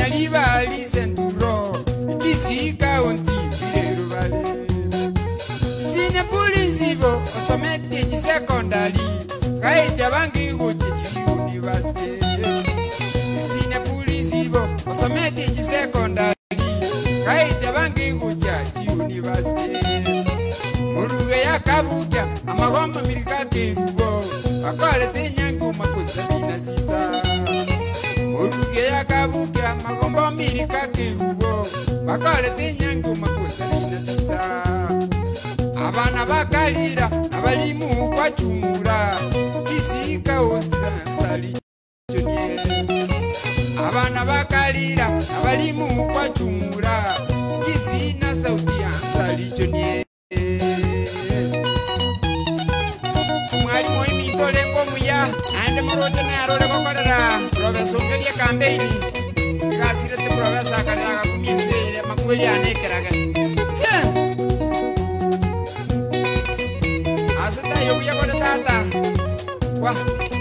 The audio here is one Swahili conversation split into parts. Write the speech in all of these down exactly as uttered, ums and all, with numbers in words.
maliba lisenturo kisika onti bileru vale sine pulinzivo osomete ji secondary kaita bangi gote ji university sine pulinzivo osomete ji secondary kaita bangi gote ji university muruge ya kabuka amagomba mirika kerubo akale tenyangu makusabina sita muruge ya kabuka amagomba mirika kerubo akale tenyangu makusabina sita abana bakalira abalimu kwa chumura kisika osali chonye abana bakalira abalimu kwa chumura kisina sauti ansali chonye mwalimu imitole ngomuya ande moroje na arole kokolera professor ngelie campaign kasire te professor kalira kumiese makweli anekeraga asata yobuya kwa tata wa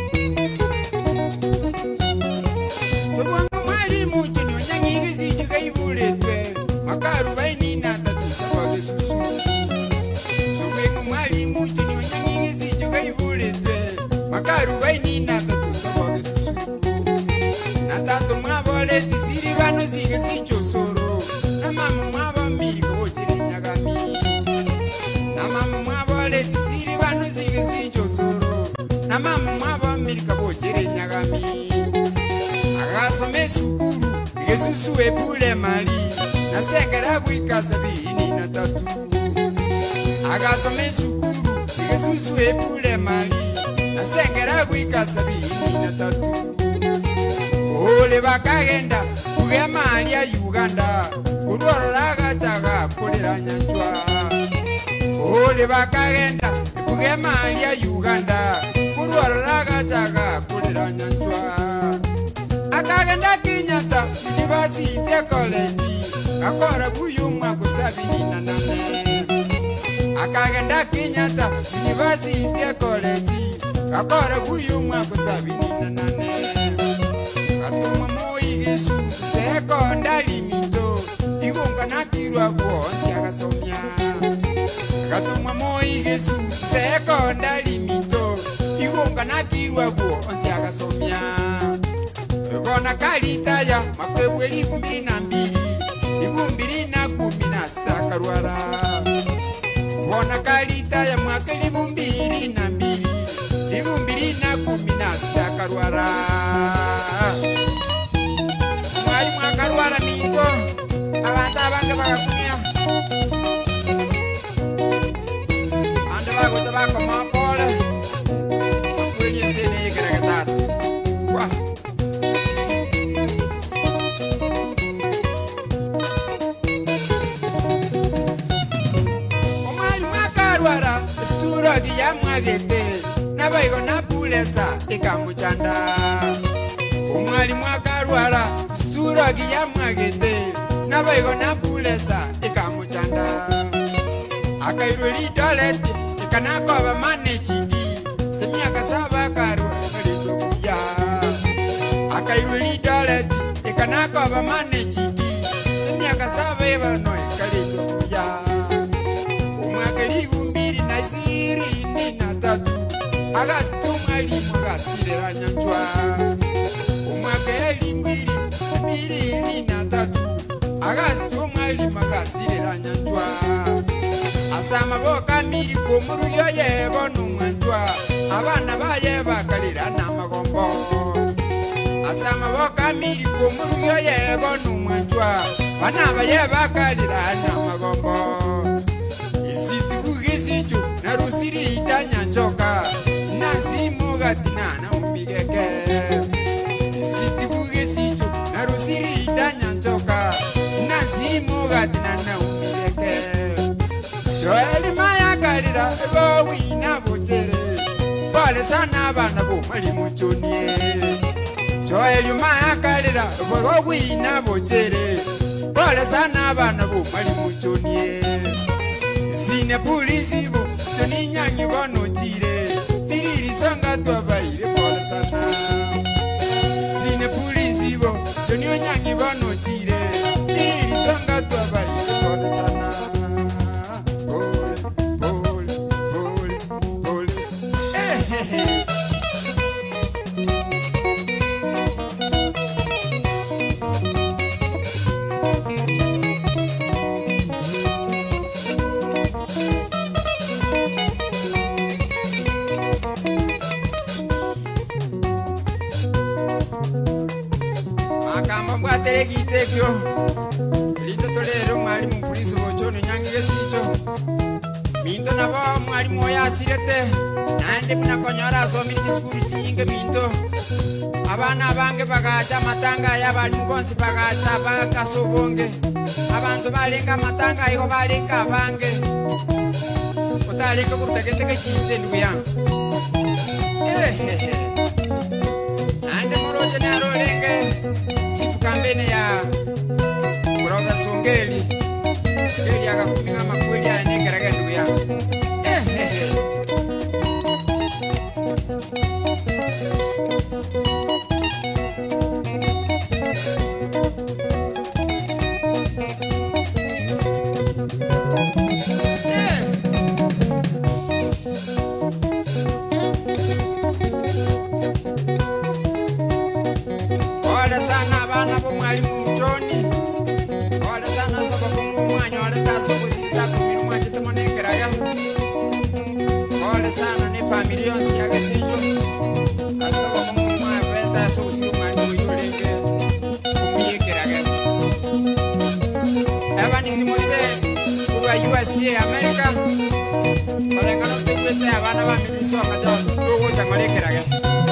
sobwangu mwalimu chini onyangi ziji kaibuletwe makaru baini na tatu sababu susu sobwangu mwalimu chini onyangi ziji kaibuletwe makaru baini na tatu sababu susu na tatu mwabole tisiri gano zige sicho soro na mama mwaba miri kochiri nyagami na mama mwabole tisiri gano zige sicho soro na mama mwaba miri kochiri nyagami agasome sukuru Yesusu ebule mali na sengera kuikasa bini na tatu agasome sukuru Yesusu ebule mali na sengera kuikasa bini na tatu ole bakagenda kuge mali ya Uganda kurora gataga kolera nyanchwa ole bakagenda kuge mali ya Uganda kurora gataga kolera nyanchwa akagenda Kenyatta University College akora buyumwa kusabini na nane akagenda Kenyatta University College akora buyumwa kusabini na nane katuma moyigesu secondary mito igonga nakirwa bwonsi agasomya katuma moyigesu secondary mito igonga nakirwa bwonsi agasomya bona kalitaya makwebwe likumbiri na mbili likumbiri na kumi na sita karwara bona kalitaya mwaka likumbiri na mbili likumbiri na kumi na sita karwara mwali mwakarwara mito abantu abange bagakumia ande bagota bakoma pole kwenye nsene yekeragatatu kwa Sturogi ya mwagete nabaigo na pulesa ikamuchanda umwali mwakarwara sturogi ya mwagete nabaigo na pulesa ikamuchanda akairuli doleti ikanako aba manechindi semyaka saba karwa kalitokuya akairuli doleti ikanako aba manechindi semyaka saba ebano kalitokuya umwakelibu siri ni na tatu agastu mwalimu agasirera nyanchwa umwakeli mbiri mbiri ni na tatu agastu mwalimu agasirera nyanchwa asama boka miri kumuru yoye bonu mwanchwa abana baye bakalira na magombo asama boka miri kumuru yoye bonu mwanchwa bana baye bakalira na magombo Isitu na rusiri idanya nchoka Nansi mugati na na umigeke Isitu gesitu na rusiri idanya nchoka Nansi mugati na na umigeke Joeli maya kalira ebo wina botere Bale sana bana bo mali muchonie Joeli maya kalira ebo wina botere Bale sana bana bo mali muchonie Sine polisi bo choni nyanyi bono tire Piriri sanga twa baire pola sana Sine polisi bo choni nyanyi bono chire iri songa twabai pole sana pole pole pole pole eh eh eh Terekio lindo tolero mwalimu polisi bochono nyangire sicho minto nabo mwalimu oya asirete nande buna konyora asomire disukuru chinyinge minto abana bange bagacha matanga y'abalimu bonsi bagacha bakasobonge abantu balenga matanga igo balenga bange otaleka kurutegeteke chinse ndugu yangu ehehe nande moroje narolenge kambene ya Brother Songeli Songeli akakuminga makweli ya negeraga ndugu yangu eh eh eh America, para que no te cueste a Bana Miliso, a todos los que me quieran.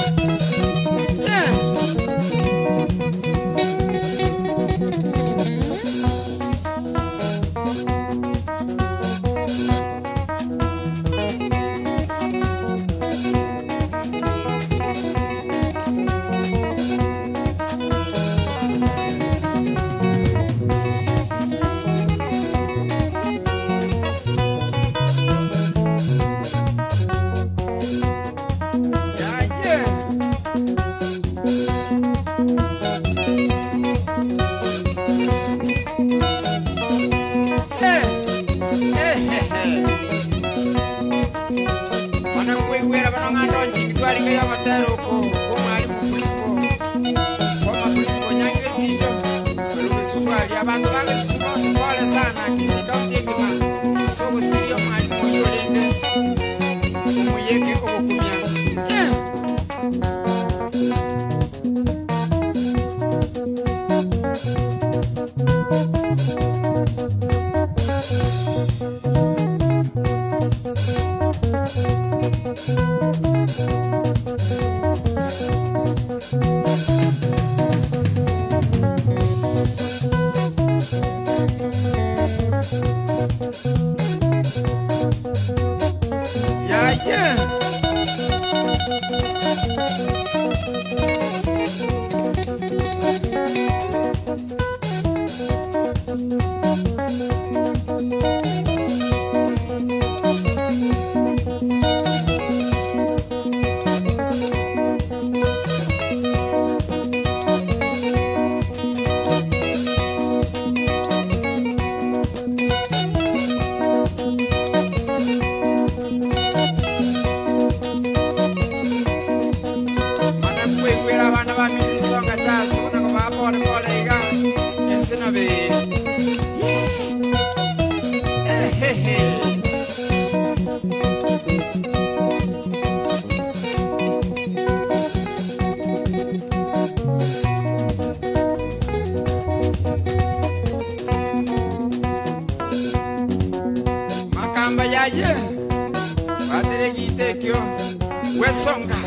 Wesonga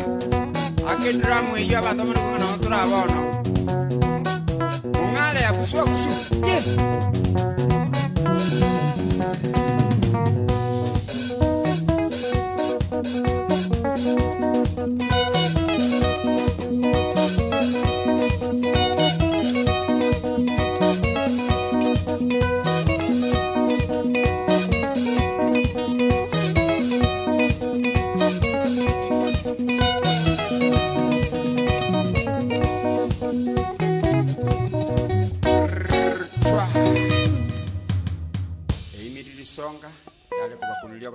akedramu iyo abantu muri no turabona ungale yakuswa kusu ye kusonga yale kubakunulia